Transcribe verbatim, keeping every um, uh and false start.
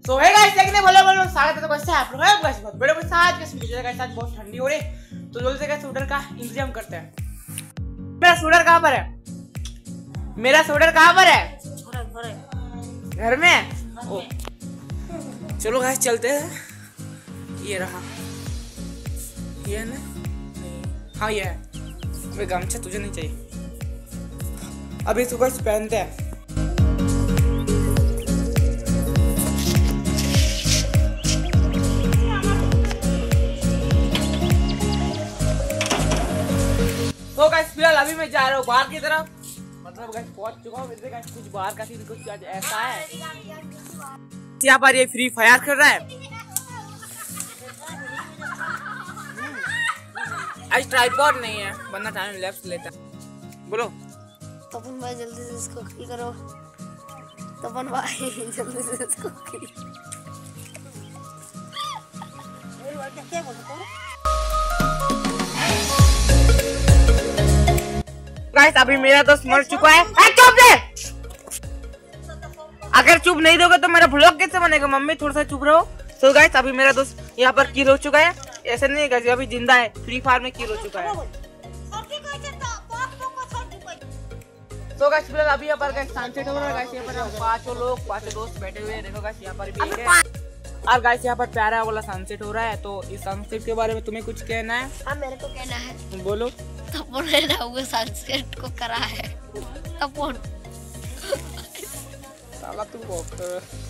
सो hey guys, देखने बोलो बोलो स्वागत है तो कैसे आप लोग हैं गाइस। बहुत बड़े बड़े आज के मुझे गाइस आज बहुत ठंडी हो रही है, तो जल्दी से गाइस स्वेटर का इंतजाम करते हैं। मेरा स्वेटर कहाँ पर है? मेरा स्वेटर कहाँ पर है? घर में। ओ चलो गाइस चलते हैं। ये रहा, ये है ना? हाँ ये है। वे गमछा तुझे नहीं चाहिए, अभी इसको गाइस पहनते हैं। तो गाइस फिलहाल अभी मैं जा रहा हूँ बाहर की तरफ, मतलब गाइस पहुंच चुका हूँ। वैसे गाइस कुछ बाहर का सीन कुछ आज ऐसा है, यहाँ पर ये फ्री फायर कर रहा है। आज ट्राइपॉड नहीं है, वरना टाइम लेफ्ट लेता। बोलो तपन भाई जल्दी से इसको किल करो। तपन भाई जल्दी से इसको किल। क्या बोल रहे हो? गाइस अभी मेरा दोस्त मर चुका है। चुप रे, अगर चुप नहीं दोगे तो मेरा ब्लॉग कैसे बनेगा? मम्मी थोड़ा सा चुप रहो। तो गाइस अभी मेरा दोस्त यहाँ पर किल हो चुका है। ऐसे नहीं गाइस, अभी जिंदा है, फ्री फायर में किल हो चुका है। तो गाइस फिलहाल अभी यहाँ पर गाइस सनसेट हो रहा है। गाइस यहाँ पर हम पांचों लोग पांचों दोस्त बैठे हुए हैं। देखो गाइस यहाँ पर भी है, और गाइस यहाँ पर प्यारा वाला सनसेट हो रहा है। तो इस सनसेट के बारे में तुम्हें कुछ कहना है? हाँ मेरे को कहना है। बोलो। तपन ने ना वो सनसेट को करा है। तपन साला तू